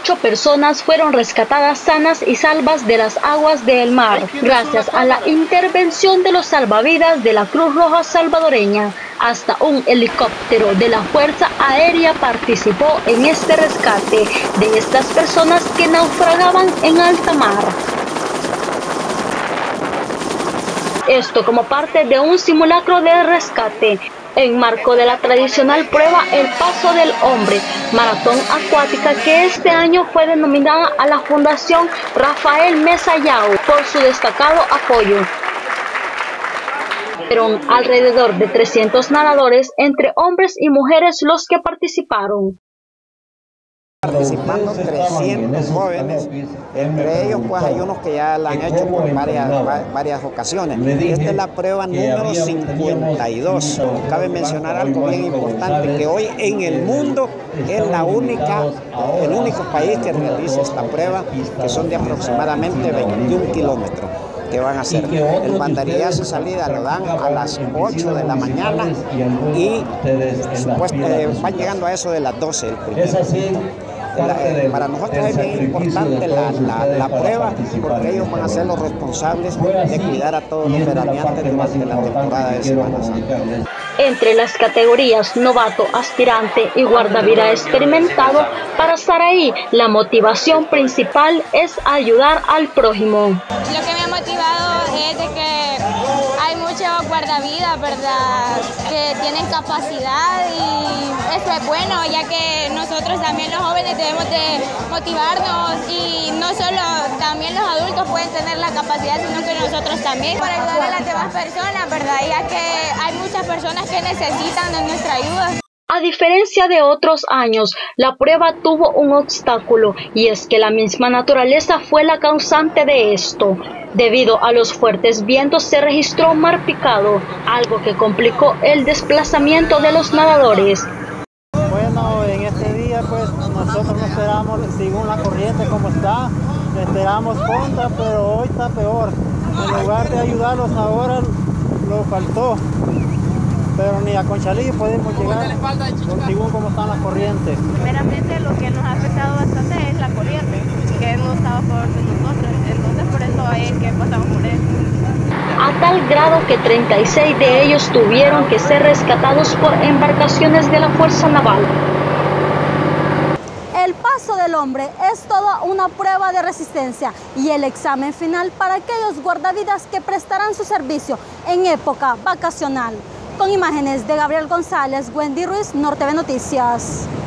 8 personas fueron rescatadas sanas y salvas de las aguas del mar, gracias a la intervención de los salvavidas de la Cruz Roja salvadoreña. Hasta un helicóptero de la Fuerza Aérea participó en este rescate de estas personas que naufragaban en alta mar. Esto como parte de un simulacro de rescate, en marco de la tradicional prueba El Paso del Hombre, maratón acuática que este año fue denominada a la Fundación Rafael Mesa Yao por su destacado apoyo. Fueron alrededor de 300 nadadores, entre hombres y mujeres, los que participaron. Participando 300 jóvenes, entre ellos pues hay unos que ya la han hecho por varias ocasiones. Esta es la prueba número 52. Cabe mencionar algo bien importante, que hoy en el mundo es el único país que realiza esta prueba, que son de aproximadamente 21 kilómetros que van a hacer. El banderillazo de salida lo dan a las 8 de la mañana y van llegando a eso de las 12 el primero. Para nosotros es bien importante la prueba, porque ellos van a ser los responsables de cuidar a todos los veraneantes durante la temporada de Semana Santa. Entre las categorías novato, aspirante y guardavida experimentado, para Saraí la motivación principal es ayudar al prójimo. Lo que me ha motivado es de que hay muchos guardavidas, ¿verdad?, que tienen capacidad, y eso es bueno, ya que nosotros también los jóvenes debemos de motivarnos, y no solo también los adultos pueden tener la capacidad, sino que nosotros también, para ayudar a las demás personas, ¿verdad?, ya que hay muchas personas que necesitan de nuestra ayuda. A diferencia de otros años, la prueba tuvo un obstáculo, y es que la misma naturaleza fue la causante de esto. Debido a los fuertes vientos se registró mar picado, algo que complicó el desplazamiento de los nadadores. Bueno, en este día pues nosotros no esperamos, según la corriente como está, esperamos contra, pero hoy está peor. En lugar de ayudarlos ahora, lo faltó. Pero ni a Conchalí podemos llegar, según cómo están las corrientes. Primeramente lo que nos ha afectado bastante es la corriente, que no estaba a favor de nosotros, entonces por eso es que pasamos por eso. A tal grado que 36 de ellos tuvieron que ser rescatados por embarcaciones de la Fuerza Naval. El Paso del Hombre es toda una prueba de resistencia y el examen final para aquellos guardavidas que prestarán su servicio en época vacacional. Con imágenes de Gabriel González, Wendy Ruiz, NorTV Noticias.